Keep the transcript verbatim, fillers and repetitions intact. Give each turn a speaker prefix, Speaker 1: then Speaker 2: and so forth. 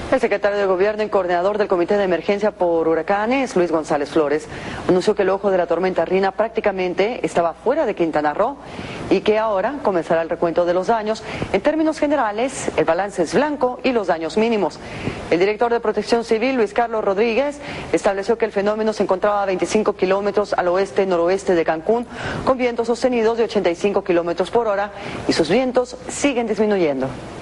Speaker 1: El secretario de Gobierno y coordinador del Comité de Emergencia por Huracanes, Luis González Flores, anunció que el ojo de la tormenta Rina prácticamente estaba fuera de Quintana Roo y que ahora comenzará el recuento de los daños. En términos generales, el balance es blanco y los daños mínimos. El director de Protección Civil, Luis Carlos Rodríguez, estableció que el fenómeno se encontraba a veinticinco kilómetros al oeste-noroeste de Cancún, con vientos sostenidos de ochenta y cinco kilómetros por hora, y sus vientos siguen disminuyendo.